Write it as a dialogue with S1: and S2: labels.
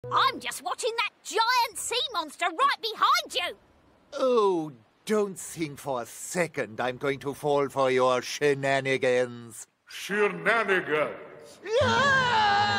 S1: I'm just watching that giant sea monster right behind you.
S2: Oh, don't think for a second I'm going to fall for your shenanigans.
S3: Shenanigans.
S2: Yeah!